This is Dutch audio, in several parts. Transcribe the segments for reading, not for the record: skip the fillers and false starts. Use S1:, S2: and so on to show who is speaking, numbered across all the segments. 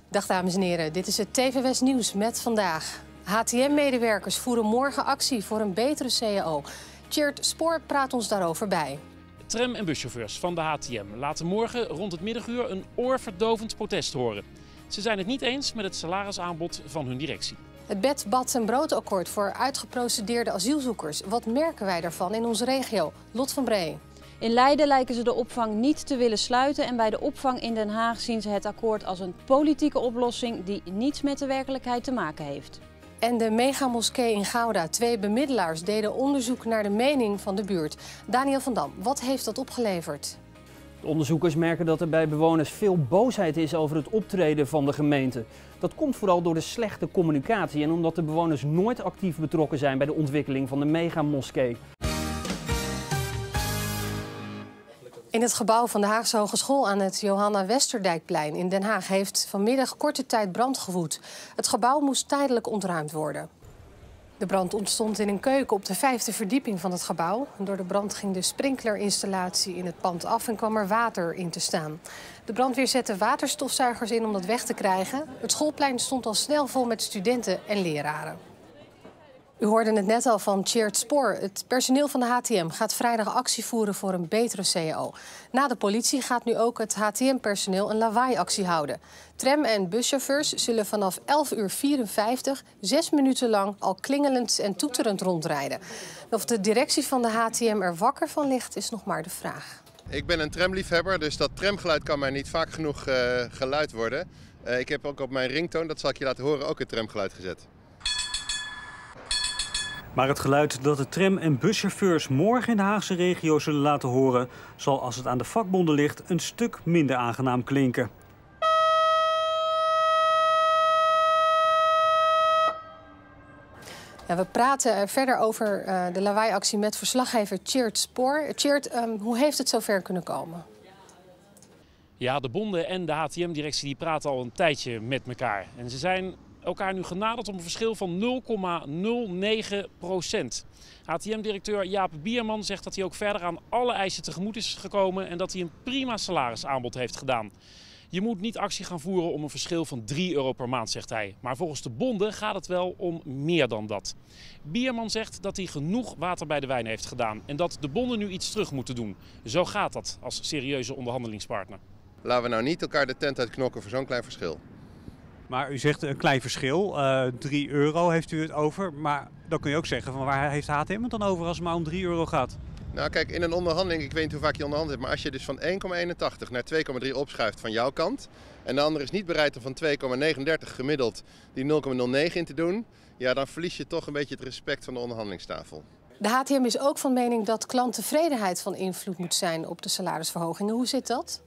S1: Dag dames en heren, dit is het TV West Nieuws met vandaag. HTM-medewerkers voeren morgen actie voor een betere CAO. Tjeerd Spoor praat ons daarover bij.
S2: Tram- en buschauffeurs van de HTM laten morgen rond het middaguur een oorverdovend protest horen. Ze zijn het niet eens met het salarisaanbod van hun directie.
S1: Het bed, bad en broodakkoord voor uitgeprocedeerde asielzoekers. Wat merken wij daarvan in onze regio? Lot van Bree.
S3: In Leiden lijken ze de opvang niet te willen sluiten en bij de opvang in Den Haag zien ze het akkoord als een politieke oplossing die niets met de werkelijkheid te maken heeft.
S1: En de megamoskee in Gouda. 2 bemiddelaars deden onderzoek naar de mening van de buurt. Daniel van Dam, wat heeft dat opgeleverd?
S4: De onderzoekers merken dat er bij bewoners veel boosheid is over het optreden van de gemeente. Dat komt vooral door de slechte communicatie en omdat de bewoners nooit actief betrokken zijn bij de ontwikkeling van de megamoskee.
S1: In het gebouw van de Haagse Hogeschool aan het Johanna Westerdijkplein in Den Haag heeft vanmiddag korte tijd brand gewoed. Het gebouw moest tijdelijk ontruimd worden. De brand ontstond in een keuken op de 5e verdieping van het gebouw. Door de brand ging de sprinklerinstallatie in het pand af en kwam er water in te staan. De brandweer zette waterstofzuigers in om dat weg te krijgen. Het schoolplein stond al snel vol met studenten en leraren. U hoorde het net al van Tjeerd Spoor. Het personeel van de HTM gaat vrijdag actie voeren voor een betere CAO. Na de politie gaat nu ook het HTM-personeel een lawaaiactie houden. Tram- en buschauffeurs zullen vanaf 11:54 6 minuten lang al klingelend en toeterend rondrijden. Of de directie van de HTM er wakker van ligt, is nog maar de vraag.
S5: Ik ben een tramliefhebber, dus dat tramgeluid kan mij niet vaak genoeg geluid worden. Ik heb ook op mijn ringtoon, dat zal ik je laten horen, ook het tramgeluid gezet.
S6: Maar het geluid dat de tram- en buschauffeurs morgen in de Haagse regio zullen laten horen, zal als het aan de vakbonden ligt een stuk minder aangenaam klinken.
S1: Ja, we praten verder over de lawaaiactie met verslaggever Tjeerd Spoor. Tjeerd, hoe heeft het zover kunnen komen?
S2: Ja, de bonden en de HTM-directie die praten al een tijdje met elkaar. En ze zijn elkaar nu genaderd om een verschil van 0,09%. HTM-directeur Jaap Bierman zegt dat hij ook verder aan alle eisen tegemoet is gekomen en dat hij een prima salarisaanbod heeft gedaan. Je moet niet actie gaan voeren om een verschil van €3 per maand, zegt hij. Maar volgens de bonden gaat het wel om meer dan dat. Bierman zegt dat hij genoeg water bij de wijn heeft gedaan en dat de bonden nu iets terug moeten doen. Zo gaat dat als serieuze onderhandelingspartner.
S5: Laten we nou niet elkaar de tent uitknokken voor zo'n klein verschil.
S6: Maar u zegt een klein verschil, €3 heeft u het over. Maar dan kun je ook zeggen, van waar heeft HTM het dan over als het maar om €3 gaat?
S5: Nou kijk, in een onderhandeling, ik weet niet hoe vaak je onderhandeld hebt, maar als je dus van 1,81 naar 2,3 opschuift van jouw kant en de ander is niet bereid om van 2,39 gemiddeld die 0,09 in te doen, ja, dan verlies je toch een beetje het respect van de onderhandelingstafel.
S1: De HTM is ook van mening dat klanttevredenheid van invloed moet zijn op de salarisverhogingen. Hoe zit dat?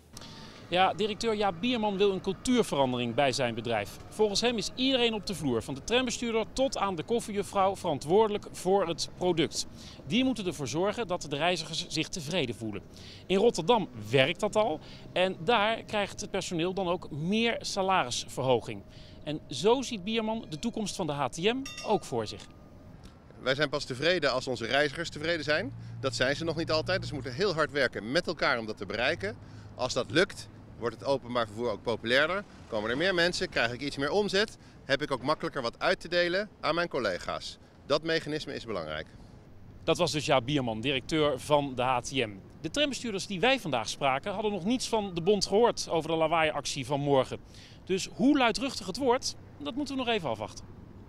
S2: Ja, directeur Jaap Bierman wil een cultuurverandering bij zijn bedrijf. Volgens hem is iedereen op de vloer, van de trambestuurder tot aan de koffiejuffrouw, verantwoordelijk voor het product. Die moeten ervoor zorgen dat de reizigers zich tevreden voelen. In Rotterdam werkt dat al en daar krijgt het personeel dan ook meer salarisverhoging. En zo ziet Bierman de toekomst van de HTM ook voor zich.
S5: Wij zijn pas tevreden als onze reizigers tevreden zijn. Dat zijn ze nog niet altijd, dus we moeten heel hard werken met elkaar om dat te bereiken. Als dat lukt, wordt het openbaar vervoer ook populairder. Komen er meer mensen, krijg ik iets meer omzet. Heb ik ook makkelijker wat uit te delen aan mijn collega's. Dat mechanisme is belangrijk.
S2: Dat was dus Jaap Bierman, directeur van de HTM. De trambestuurders die wij vandaag spraken hadden nog niets van de bond gehoord over de lawaaiactie van morgen. Dus hoe luidruchtig het wordt, dat moeten we nog even afwachten.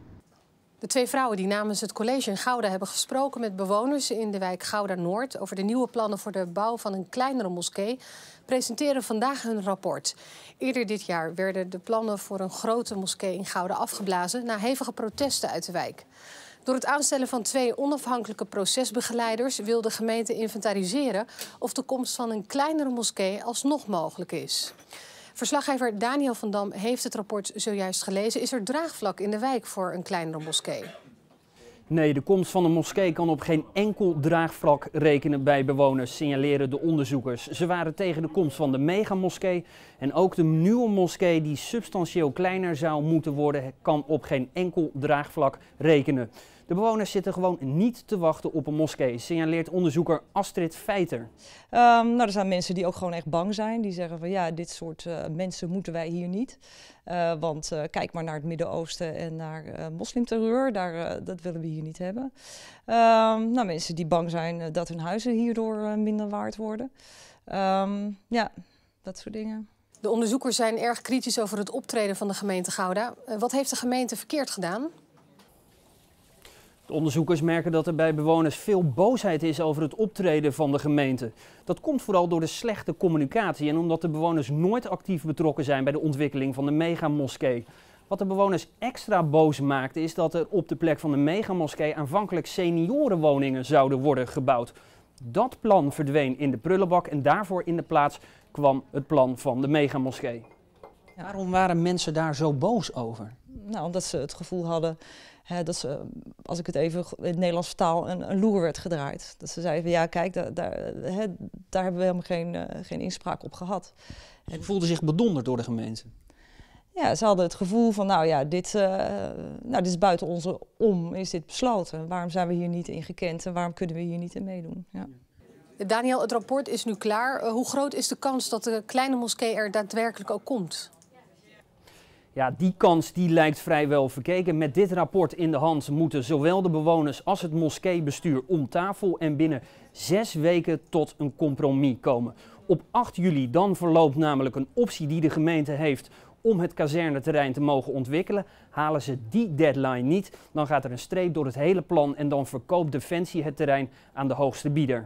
S1: De 2 vrouwen die namens het college in Gouda hebben gesproken met bewoners in de wijk Gouda-Noord over de nieuwe plannen voor de bouw van een kleinere moskee, presenteren vandaag hun rapport. Eerder dit jaar werden de plannen voor een grote moskee in Gouda afgeblazen na hevige protesten uit de wijk. Door het aanstellen van 2 onafhankelijke procesbegeleiders wil de gemeente inventariseren of de komst van een kleinere moskee alsnog mogelijk is. Verslaggever Daniel van Dam heeft het rapport zojuist gelezen. Is er draagvlak in de wijk voor een kleinere moskee?
S4: Nee, de komst van een moskee kan op geen enkel draagvlak rekenen bij bewoners, signaleren de onderzoekers. Ze waren tegen de komst van de megamoskee en ook de nieuwe moskee die substantieel kleiner zou moeten worden, kan op geen enkel draagvlak rekenen. De bewoners zitten gewoon niet te wachten op een moskee, signaleert onderzoeker Astrid Feiter.
S7: Er zijn mensen die ook gewoon echt bang zijn. Die zeggen van ja, dit soort mensen moeten wij hier niet. Want kijk maar naar het Midden-Oosten en naar moslimterreur. Dat willen we hier niet hebben. Mensen die bang zijn dat hun huizen hierdoor minder waard worden. Ja, dat soort dingen.
S1: De onderzoekers zijn erg kritisch over het optreden van de gemeente Gouda. Wat heeft de gemeente verkeerd gedaan?
S4: De onderzoekers merken dat er bij bewoners veel boosheid is over het optreden van de gemeente. Dat komt vooral door de slechte communicatie en omdat de bewoners nooit actief betrokken zijn bij de ontwikkeling van de megamoskee. Wat de bewoners extra boos maakt is dat er op de plek van de megamoskee aanvankelijk seniorenwoningen zouden worden gebouwd. Dat plan verdween in de prullenbak en daarvoor in de plaats kwam het plan van de megamoskee.
S8: Ja. Waarom waren mensen daar zo boos over?
S7: Nou, omdat ze het gevoel hadden dat ze, als ik het even in het Nederlands vertaal, een loer werd gedraaid. Dat ze zeiden van ja, kijk, daar hebben we helemaal geen inspraak op gehad.
S8: Ze voelden zich bedonderd door de gemeente.
S7: Ja, ze hadden het gevoel van nou ja, dit is buiten onze is dit besloten. Waarom zijn we hier niet in gekend en waarom kunnen we hier niet in meedoen? Ja.
S1: Daniel, het rapport is nu klaar. Hoe groot is de kans dat de kleine moskee er daadwerkelijk ook komt?
S4: Ja, die kans die lijkt vrijwel verkeken. Met dit rapport in de hand moeten zowel de bewoners als het moskeebestuur om tafel en binnen 6 weken tot een compromis komen. Op 8 juli dan verloopt namelijk een optie die de gemeente heeft om het kazerneterrein te mogen ontwikkelen. Halen ze die deadline niet, dan gaat er een streep door het hele plan en dan verkoopt Defensie het terrein aan de hoogste bieder.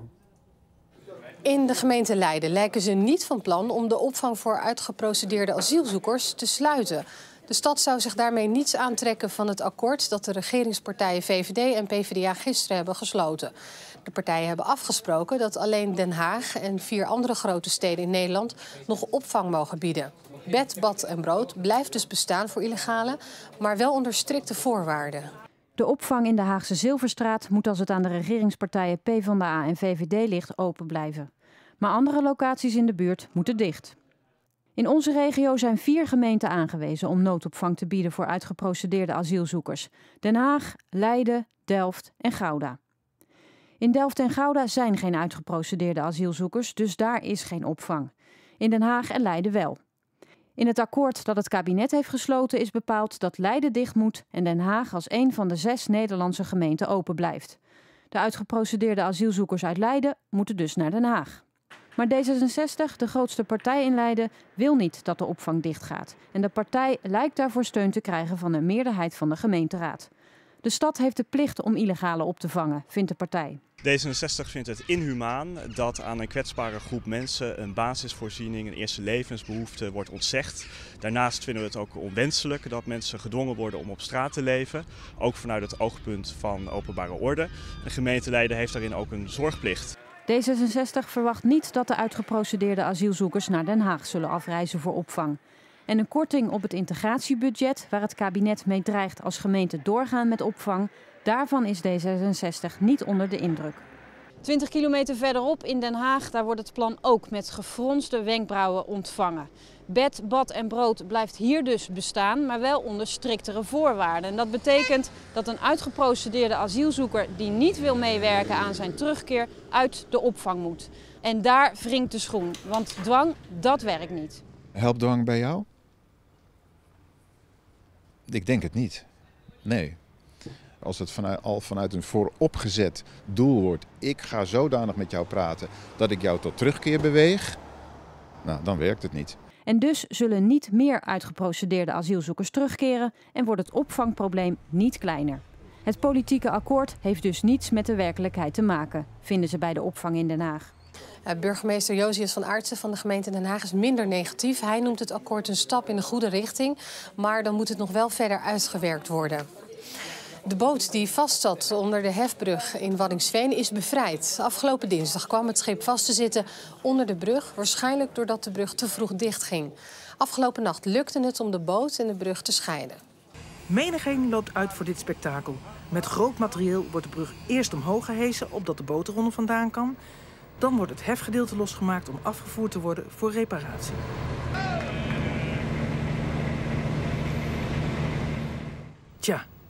S1: In de gemeente Leiden lijken ze niet van plan om de opvang voor uitgeprocedeerde asielzoekers te sluiten. De stad zou zich daarmee niets aantrekken van het akkoord dat de regeringspartijen VVD en PvdA gisteren hebben gesloten. De partijen hebben afgesproken dat alleen Den Haag en 4 andere grote steden in Nederland nog opvang mogen bieden. Bed, bad en brood blijft dus bestaan voor illegalen, maar wel onder strikte voorwaarden.
S3: De opvang in de Haagse Zilverstraat moet als het aan de regeringspartijen PvdA en VVD ligt open blijven. Maar andere locaties in de buurt moeten dicht. In onze regio zijn 4 gemeenten aangewezen om noodopvang te bieden voor uitgeprocedeerde asielzoekers. Den Haag, Leiden, Delft en Gouda. In Delft en Gouda zijn geen uitgeprocedeerde asielzoekers, dus daar is geen opvang. In Den Haag en Leiden wel. In het akkoord dat het kabinet heeft gesloten is bepaald dat Leiden dicht moet en Den Haag als een van de 6 Nederlandse gemeenten open blijft. De uitgeprocedeerde asielzoekers uit Leiden moeten dus naar Den Haag. Maar D66, de grootste partij in Leiden, wil niet dat de opvang dichtgaat. En de partij lijkt daarvoor steun te krijgen van een meerderheid van de gemeenteraad. De stad heeft de plicht om illegalen op te vangen, vindt de partij.
S9: D66 vindt het inhumaan dat aan een kwetsbare groep mensen een basisvoorziening, een eerste levensbehoefte wordt ontzegd. Daarnaast vinden we het ook onwenselijk dat mensen gedwongen worden om op straat te leven. Ook vanuit het oogpunt van openbare orde. De gemeente Leiden heeft daarin ook een zorgplicht.
S3: D66 verwacht niet dat de uitgeprocedeerde asielzoekers naar Den Haag zullen afreizen voor opvang. En een korting op het integratiebudget, waar het kabinet mee dreigt als gemeenten doorgaan met opvang, daarvan is D66 niet onder de indruk. 20 kilometer verderop in Den Haag, daar wordt het plan ook met gefronste wenkbrauwen ontvangen. Bed, bad en brood blijft hier dus bestaan, maar wel onder striktere voorwaarden. En dat betekent dat een uitgeprocedeerde asielzoeker die niet wil meewerken aan zijn terugkeer uit de opvang moet. En daar wringt de schoen, want dwang, dat werkt niet.
S10: Helpt dwang bij jou? Ik denk het niet. Nee. Als het vanuit een vooropgezet doel wordt, ik ga zodanig met jou praten dat ik jou tot terugkeer beweeg, nou, dan werkt het niet.
S3: En dus zullen niet meer uitgeprocedeerde asielzoekers terugkeren en wordt het opvangprobleem niet kleiner. Het politieke akkoord heeft dus niets met de werkelijkheid te maken, vinden ze bij de opvang in Den Haag.
S1: Burgemeester Josias van Aartsen van de gemeente Den Haag is minder negatief. Hij noemt het akkoord een stap in de goede richting, maar dan moet het nog wel verder uitgewerkt worden. De boot die vastzat onder de hefbrug in Waddinxveen is bevrijd. Afgelopen dinsdag kwam het schip vast te zitten onder de brug, waarschijnlijk doordat de brug te vroeg dichtging. Afgelopen nacht lukte het om de boot en de brug te scheiden.
S11: Menigeen loopt uit voor dit spektakel. Met groot materieel wordt de brug eerst omhoog gehesen, opdat de boot eronder vandaan kan. Dan wordt het hefgedeelte losgemaakt om afgevoerd te worden voor reparatie. Tja,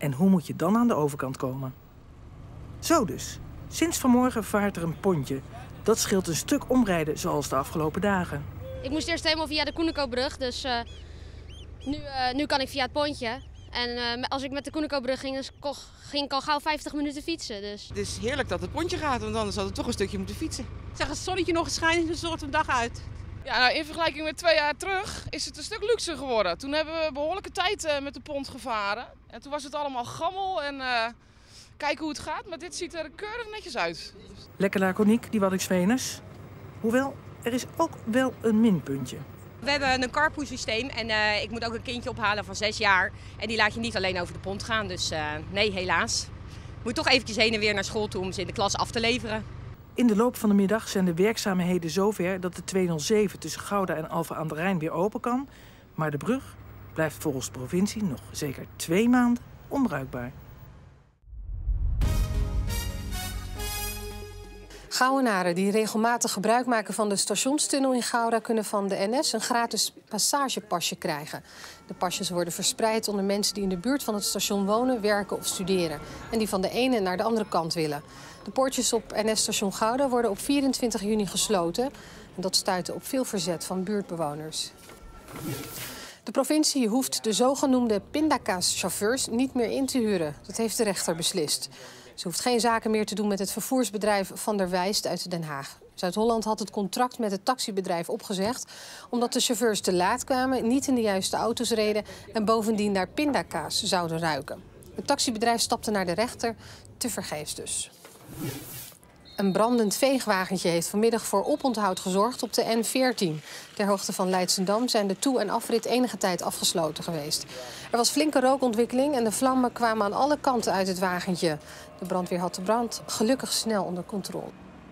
S11: En hoe moet je dan aan de overkant komen? Zo dus. Sinds vanmorgen vaart er een pontje. Dat scheelt een stuk omrijden zoals de afgelopen dagen.
S12: Ik moest eerst helemaal via de Koenikobrug, dus nu kan ik via het pontje. En als ik met de Koenikobrug ging, dus ging ik al gauw 50 minuten fietsen. Dus.
S13: Het is heerlijk dat het pontje gaat, want anders had het toch een stukje moeten fietsen. Zeg, het zonnetje nog schijnt, dan zorgt een dag uit.
S14: Ja, nou, in vergelijking met 2 jaar terug is het een stuk luxer geworden. Toen hebben we behoorlijke tijd met de pont gevaren. En toen was het allemaal gammel en kijken hoe het gaat. Maar dit ziet er keurig netjes uit.
S11: Lekker laconiek, die Waddinxveners. Hoewel, er is ook wel een minpuntje.
S15: We hebben een carpool systeem en ik moet ook een kindje ophalen van 6 jaar. En die laat je niet alleen over de pont gaan, dus nee, helaas. Moet toch eventjes heen en weer naar school toe om ze in de klas af te leveren.
S11: In de loop van de middag zijn de werkzaamheden zover dat de 207 tussen Gouda en Alphen aan den Rijn weer open kan. Maar de brug blijft volgens de provincie nog zeker 2 maanden onbruikbaar.
S1: Gouwenaren die regelmatig gebruik maken van de stationstunnel in Gouda kunnen van de NS een gratis passagepasje krijgen. De pasjes worden verspreid onder mensen die in de buurt van het station wonen, werken of studeren. En die van de ene naar de andere kant willen. De poortjes op NS-station Gouda worden op 24 juni gesloten. En dat stuitte op veel verzet van buurtbewoners. De provincie hoeft de zogenoemde pindakaaschauffeurs niet meer in te huren. Dat heeft de rechter beslist. Ze hoeft geen zaken meer te doen met het vervoersbedrijf Van der Wijst uit Den Haag. Zuid-Holland had het contract met het taxibedrijf opgezegd omdat de chauffeurs te laat kwamen, niet in de juiste auto's reden en bovendien naar pindakaas zouden ruiken. Het taxibedrijf stapte naar de rechter, tevergeefs dus. Een brandend veegwagentje heeft vanmiddag voor oponthoud gezorgd op de N14. Ter hoogte van Leidschendam zijn de toe- en afrit enige tijd afgesloten geweest. Er was flinke rookontwikkeling en de vlammen kwamen aan alle kanten uit het wagentje. De brandweer had de brand gelukkig snel onder controle.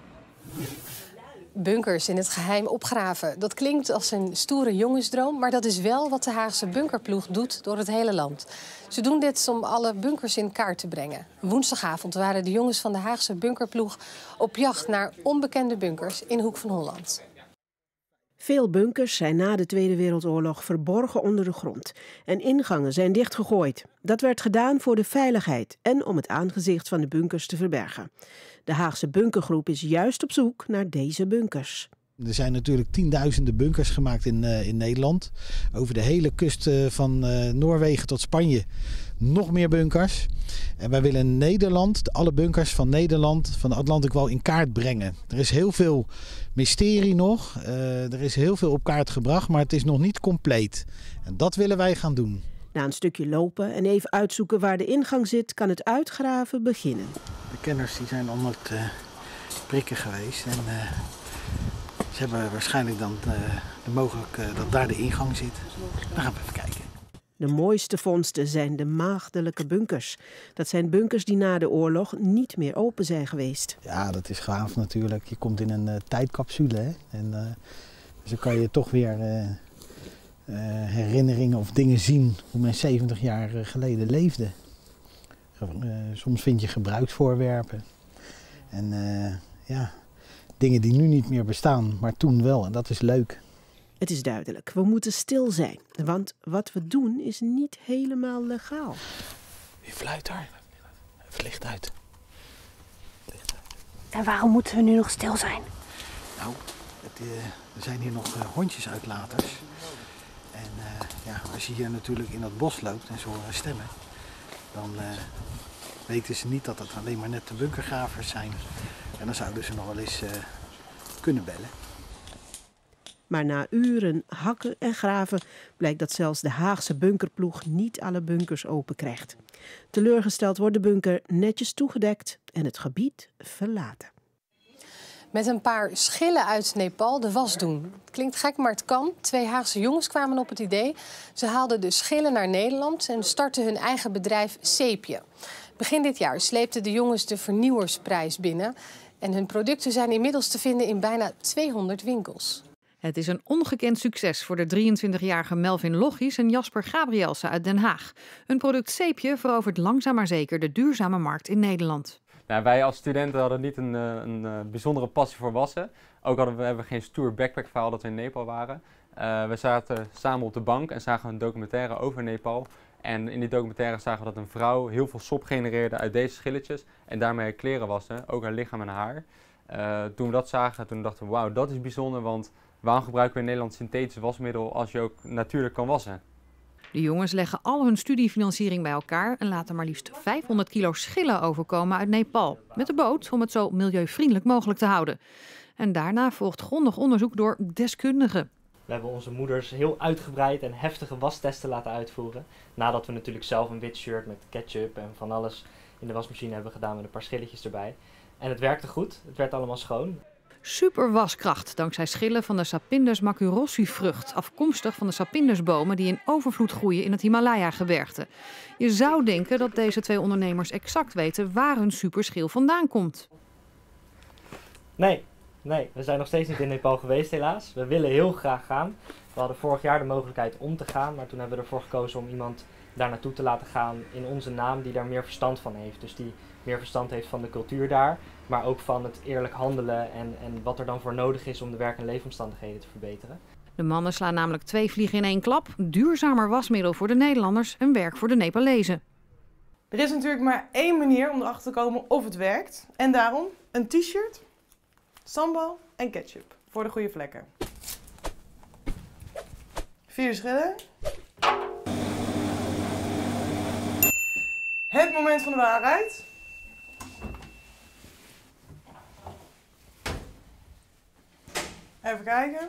S1: Bunkers in het geheim opgraven. Dat klinkt als een stoere jongensdroom, maar dat is wel wat de Haagse bunkerploeg doet door het hele land. Ze doen dit om alle bunkers in kaart te brengen. Woensdagavond waren de jongens van de Haagse bunkerploeg op jacht naar onbekende bunkers in Hoek van Holland.
S16: Veel bunkers zijn na de Tweede Wereldoorlog verborgen onder de grond en ingangen zijn dichtgegooid. Dat werd gedaan voor de veiligheid en om het aangezicht van de bunkers te verbergen. De Haagse bunkergroep is juist op zoek naar deze bunkers.
S17: Er zijn natuurlijk tienduizenden bunkers gemaakt in Nederland. Over de hele kust van Noorwegen tot Spanje nog meer bunkers. En wij willen Nederland, alle bunkers van Nederland, van de Atlantic Wall in kaart brengen. Er is heel veel mysterie nog. Er is heel veel op kaart gebracht, maar het is nog niet compleet. En dat willen wij gaan doen.
S16: Na een stukje lopen en even uitzoeken waar de ingang zit, kan het uitgraven beginnen.
S17: De kenners die zijn onder het prikken geweest. En ze hebben waarschijnlijk dan mogelijk dat daar de ingang zit. Dan gaan we even kijken.
S16: De mooiste vondsten zijn de maagdelijke bunkers. Dat zijn bunkers die na de oorlog niet meer open zijn geweest.
S17: Ja, dat is gaaf natuurlijk. Je komt in een tijdcapsule. Hè? En dus dan kan je toch weer herinneringen of dingen zien hoe men 70 jaar geleden leefde. Soms vind je gebruiksvoorwerpen. En ja, dingen die nu niet meer bestaan, maar toen wel. En dat is leuk.
S16: Het is duidelijk, we moeten stil zijn. Want wat we doen is niet helemaal legaal.
S17: Wie fluit daar? Even licht uit.
S18: En waarom moeten we nu nog stil zijn?
S17: Nou, er zijn hier nog hondjesuitlaters. En ja, als je hier natuurlijk in dat bos loopt en ze horen stemmen, dan weten ze niet dat het alleen maar net de bunkergravers zijn. En dan zouden ze nog wel eens kunnen bellen.
S16: Maar na uren hakken en graven blijkt dat zelfs de Haagse bunkerploeg niet alle bunkers open krijgt. Teleurgesteld wordt de bunker netjes toegedekt en het gebied verlaten.
S1: Met een paar schillen uit Nepal de was doen. Het klinkt gek, maar het kan. 2 Haagse jongens kwamen op het idee. Ze haalden de schillen naar Nederland en startten hun eigen bedrijf Zeepje. Begin dit jaar sleepten de jongens de Vernieuwersprijs binnen. En hun producten zijn inmiddels te vinden in bijna 200 winkels.
S19: Het is een ongekend succes voor de 23-jarige Melvin Loggies en Jasper Gabrielsen uit Den Haag. Hun product Zeepje verovert langzaam maar zeker de duurzame markt in Nederland.
S20: Nou, wij als studenten hadden niet een bijzondere passie voor wassen. Ook hebben we geen stoer backpackverhaal dat we in Nepal waren. We zaten samen op de bank en zagen een documentaire over Nepal. En in die documentaire zagen we dat een vrouw heel veel sop genereerde uit deze schilletjes. En daarmee kleren wassen, ook haar lichaam en haar. Toen we dat zagen, toen dachten we, wauw, dat is bijzonder. Want waarom gebruiken we in Nederland synthetisch wasmiddel als je ook natuurlijk kan wassen?
S19: De jongens leggen al hun studiefinanciering bij elkaar en laten maar liefst 500 kilo schillen overkomen uit Nepal. Met de boot om het zo milieuvriendelijk mogelijk te houden. En daarna volgt grondig onderzoek door deskundigen.
S21: We hebben onze moeders heel uitgebreid en heftige wastesten laten uitvoeren. Nadat we natuurlijk zelf een wit shirt met ketchup en van alles in de wasmachine hebben gedaan met een paar schilletjes erbij. En het werkte goed, het werd allemaal schoon.
S19: Super waskracht dankzij schillen van de Sapindus macurosi-vrucht, afkomstig van de sapindusbomen die in overvloed groeien in het Himalaya-gebergte. Je zou denken dat deze twee ondernemers exact weten waar hun superschil vandaan komt.
S21: Nee, we zijn nog steeds niet in Nepal geweest helaas. We willen heel graag gaan. We hadden vorig jaar de mogelijkheid om te gaan, maar toen hebben we ervoor gekozen om iemand daar naartoe te laten gaan in onze naam die daar meer verstand van heeft. Dus die meer verstand heeft van de cultuur daar, maar ook van het eerlijk handelen en wat er dan voor nodig is om de werk- en leefomstandigheden te verbeteren.
S19: De mannen slaan namelijk 2 vliegen in 1 klap. Duurzamer wasmiddel voor de Nederlanders en werk voor de Nepalezen.
S22: Er is natuurlijk maar één manier om erachter te komen of het werkt. En daarom een t-shirt, sambal en ketchup voor de goede vlekken. 4 schillen. Het moment van de waarheid. Even kijken.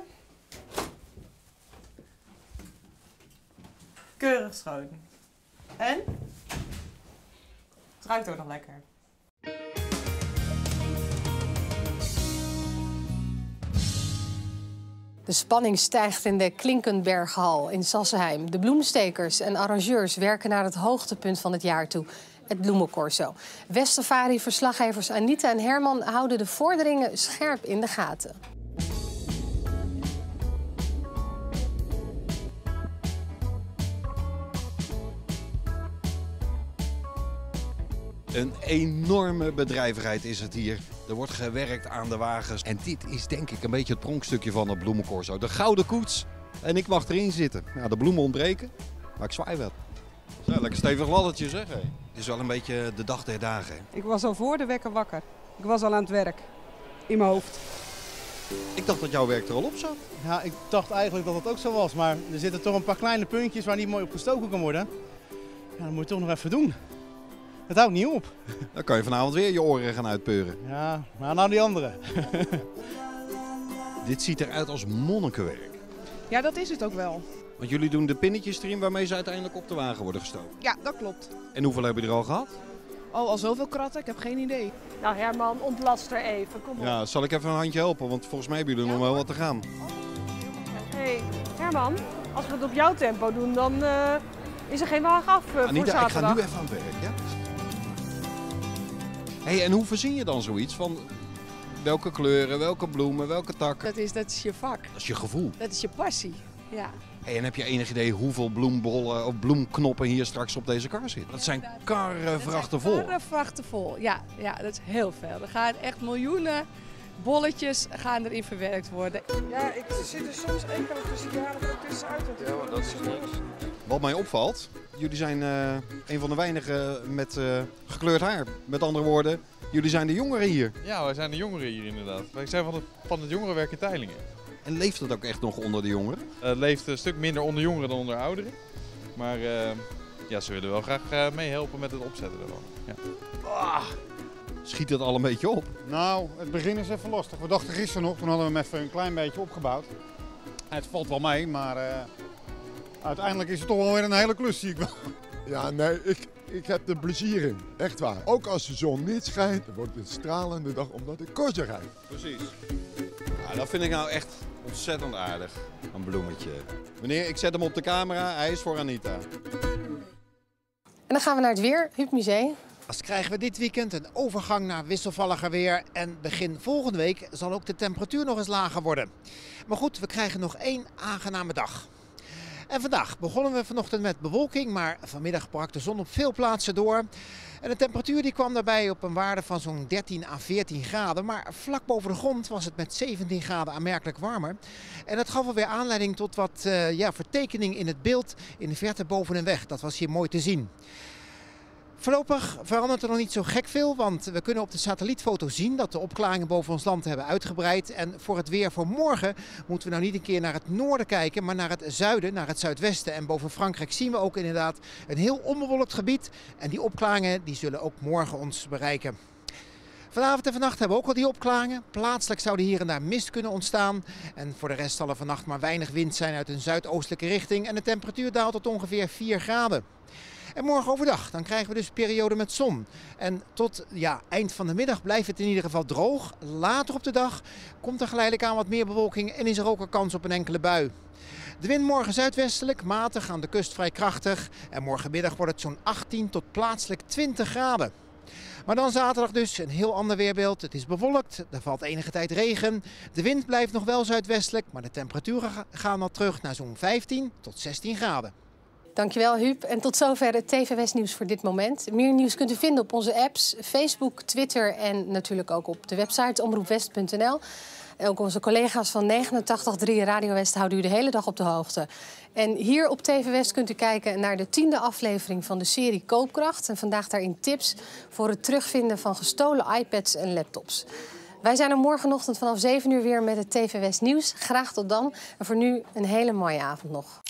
S22: Keurig geschoten. En? Het ruikt ook nog lekker.
S1: De spanning stijgt in de Klinkenberghal in Sassenheim. De bloemstekers en arrangeurs werken naar het hoogtepunt van het jaar toe. Het bloemencorso. West-Safari-verslaggevers Anita en Herman houden de vorderingen scherp in de gaten.
S23: Een enorme bedrijvigheid is het hier. Er wordt gewerkt aan de wagens. En dit is denk ik een beetje het pronkstukje van het bloemencorso. De gouden koets. En ik mag erin zitten. Ja, de bloemen ontbreken, maar ik zwaai wel. Zo, lekker stevig laddertje zeg. Hé. Het is wel een beetje de dag der dagen.
S24: Ik was al voor de wekker wakker. Ik was al aan het werk. In mijn hoofd.
S23: Ik dacht dat jouw werk er al op zat.
S25: Ja, ik dacht eigenlijk dat het ook zo was. Maar er zitten toch een paar kleine puntjes waar niet mooi op gestoken kan worden. Ja, dat moet je toch nog even doen. Het houdt niet op.
S23: Dan kan je vanavond weer je oren gaan uitpeuren.
S25: Ja, maar nou die andere.
S23: Dit ziet eruit als monnikenwerk.
S24: Ja, dat is het ook wel.
S23: Want jullie doen de pinnetjes erin waarmee ze uiteindelijk op de wagen worden gestoken.
S24: Ja, dat klopt.
S23: En hoeveel hebben jullie er al gehad?
S24: Oh, al zoveel kratten? Ik heb geen idee.
S26: Nou Herman, ontlast er even. Kom op.
S23: Ja, zal ik even een handje helpen? Want volgens mij hebben jullie nog wel wat te gaan.
S26: Hey, Herman, als we het op jouw tempo doen, dan is er geen wagen af voor
S23: Anita,
S26: zaterdag.
S23: ik ga nu even aan het werk, ja? Hey, en hoe verzin je dan zoiets van welke kleuren, welke bloemen, welke takken?
S24: Dat is je vak.
S23: Dat is je gevoel.
S24: Dat is je passie, ja.
S23: Hey, en heb je enig idee hoeveel bloembollen of bloemknoppen hier straks op deze kar zitten? Dat zijn karrevrachten vol.
S24: Karrevrachten vol, ja, dat is heel veel. Er gaan echt miljoenen bolletjes gaan erin verwerkt worden. Ja, ik zit er soms even tussen jaren ook tussenuit.
S23: Ja, maar dat is niks. Wat mij opvalt, jullie zijn een van de weinigen met gekleurd haar. Met andere woorden, jullie zijn de jongeren hier.
S27: Ja, wij zijn de jongeren hier inderdaad. Wij zijn van het jongerenwerk in Teylingen.
S23: En leeft het ook echt nog onder de jongeren?
S27: Het leeft een stuk minder onder jongeren dan onder ouderen. Maar ja, ze willen wel graag meehelpen met het opzetten ervan. Ja.
S23: Schiet het al een beetje op?
S28: Nou, het begin is even lastig. We dachten gisteren nog, toen hadden we hem even een klein beetje opgebouwd. Het valt wel mee, maar uiteindelijk is het toch wel weer een hele klus, zie ik wel.
S29: Ja, nee, ik heb er plezier in. Echt waar. Ook als de zon niet schijnt, dan wordt het een stralende dag omdat ik corso rijd.
S23: Precies. Ja, dat vind ik nou echt ontzettend aardig. Een bloemetje. Meneer, ik zet hem op de camera. Hij is voor Anita.
S1: En dan gaan we naar het weer, Huub Musee.
S30: Als krijgen we dit weekend een overgang naar wisselvalliger weer. En begin volgende week zal ook de temperatuur nog eens lager worden. Maar goed, we krijgen nog 1 aangename dag. En vandaag begonnen we vanochtend met bewolking, maar vanmiddag brak de zon op veel plaatsen door. En de temperatuur die kwam daarbij op een waarde van zo'n 13 à 14 graden. Maar vlak boven de grond was het met 17 graden aanmerkelijk warmer. En dat gaf alweer aanleiding tot wat vertekening in het beeld in de verte boven een weg. Dat was hier mooi te zien. Voorlopig verandert er nog niet zo gek veel, want we kunnen op de satellietfoto zien dat de opklaringen boven ons land hebben uitgebreid. En voor het weer voor morgen moeten we nou niet een keer naar het noorden kijken, maar naar het zuiden, naar het zuidwesten. En boven Frankrijk zien we ook inderdaad een heel onbewolkt gebied. En die opklaringen die zullen ook morgen ons bereiken. Vanavond en vannacht hebben we ook al die opklaringen. Plaatselijk zou er hier en daar mist kunnen ontstaan. En voor de rest zal er vannacht maar weinig wind zijn uit een zuidoostelijke richting. En de temperatuur daalt tot ongeveer 4 graden. En morgen overdag, dan krijgen we dus een periode met zon. En tot eind van de middag blijft het in ieder geval droog. Later op de dag komt er geleidelijk aan wat meer bewolking en is er ook een kans op een enkele bui. De wind morgen zuidwestelijk, matig, aan de kust vrij krachtig. En morgenmiddag wordt het zo'n 18 tot plaatselijk 20 graden. Maar dan zaterdag dus een heel ander weerbeeld. Het is bewolkt, er valt enige tijd regen. De wind blijft nog wel zuidwestelijk, maar de temperaturen gaan al terug naar zo'n 15 tot 16 graden.
S1: Dankjewel Huub. En tot zover het TV West nieuws voor dit moment. Meer nieuws kunt u vinden op onze apps, Facebook, Twitter en natuurlijk ook op de website omroepwest.nl. En ook onze collega's van 89.3 Radio West houden u de hele dag op de hoogte. En hier op TV West kunt u kijken naar de 10e aflevering van de serie Koopkracht. En vandaag daarin tips voor het terugvinden van gestolen iPads en laptops. Wij zijn er morgenochtend vanaf 7 uur weer met het TV West nieuws. Graag tot dan. En voor nu een hele mooie avond nog.